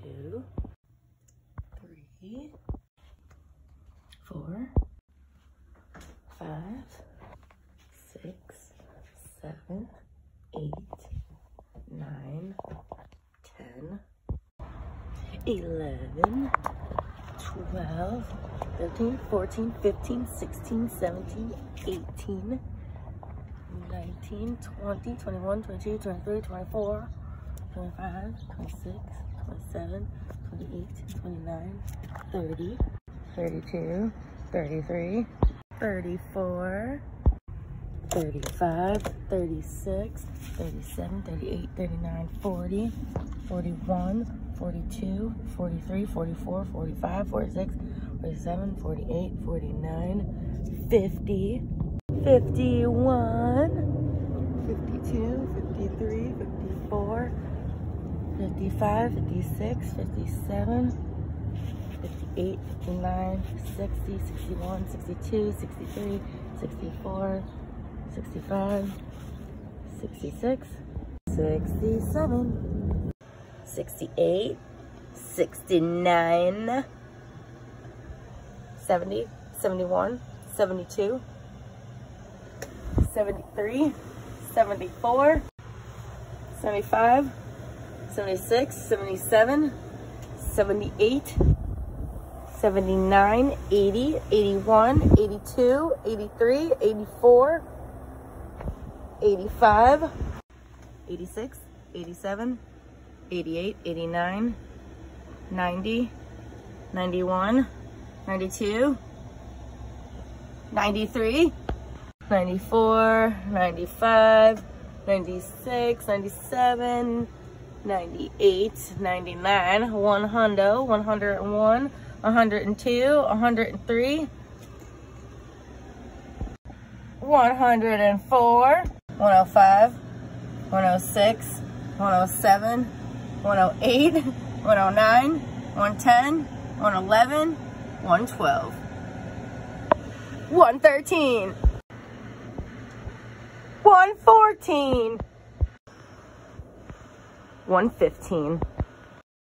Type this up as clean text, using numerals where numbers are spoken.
2, 3, 4, 5, 6, 7, 8, 9, 10, 11, 12, 13, 14, 15, 16, 17, 18, 19, 20, 21, 22, 23, 24, 25, 26, 27, 28, 29, 30, 32, 33, 34, 35, 36, 37, 38, 39, 40, 41, 42, 43, 44, 45, 46, 47, 48, 49, 50, 51, 52, 53, 54, 55, 56, 57, 58, 59, 60, 61, 62, 63, 64, 65, 66, 67, 68, 69, 70, 71, 72, 73, 74, 75, 76, 77, 78, 79, 80, 81, 82, 83, 84, 85, 86, 87, 88, 89, 90, 91, 92, 93, 94, 95, 96, 97, 98, 99, 100, 101, 102, 103, 104, 105, 106, 107, 108, 109, 110, 111, 112, 113, 114, 115.